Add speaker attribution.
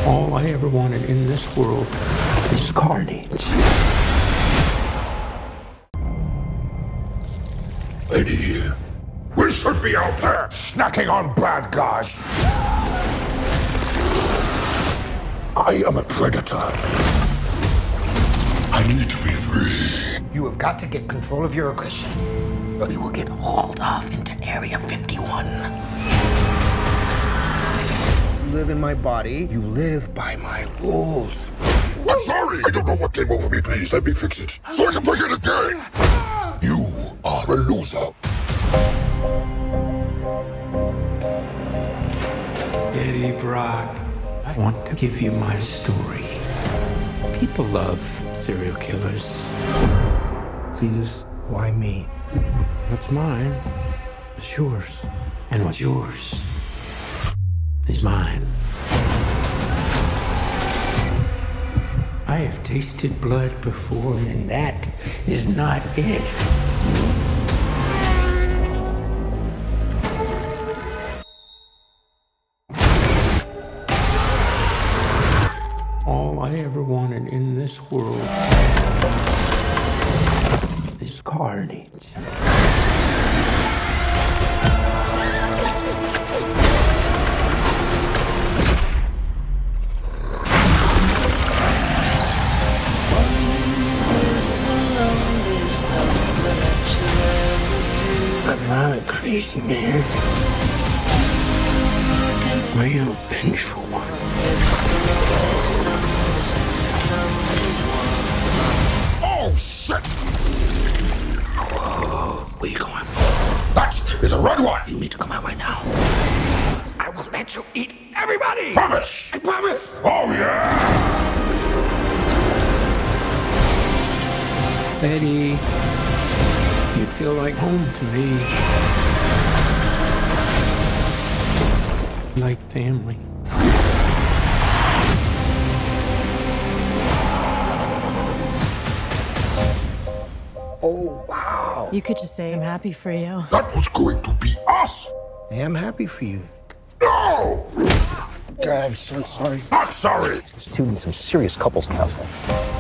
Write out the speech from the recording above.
Speaker 1: All I ever wanted in this world is carnage.
Speaker 2: Eddie, we should be out there snacking on bad guys. I am a predator. I need to be free.
Speaker 3: You have got to get control of your aggression, or you will get hauled off into Area 51. You live in my body. You live by my rules.
Speaker 2: I'm sorry. I don't know what came over me. Please let me fix it so I can play it again. You are a loser.
Speaker 1: Eddie Brock, I want to give you my story. People love serial killers.
Speaker 3: Cletus, why me?
Speaker 1: What's mine is yours, and what's yours is mine. I have tasted blood before, and that is not it. All I ever wanted in this world is carnage. I'm not a crazy man. I am a vengeful one.
Speaker 2: Oh, shit!
Speaker 3: Whoa, where you going?
Speaker 2: That is a red one!
Speaker 3: You need to come out right now. I will let you eat everybody!
Speaker 2: Promise!
Speaker 3: I promise!
Speaker 2: Oh, yeah!
Speaker 1: Eddie, you feel like home to me. Like family.
Speaker 3: Oh, wow.
Speaker 4: You could just say I'm happy for you.
Speaker 2: That was going to be us!
Speaker 3: I am happy for you.
Speaker 2: No!
Speaker 3: God, I'm so sorry.
Speaker 2: Not sorry!
Speaker 5: Students, some serious couples counseling.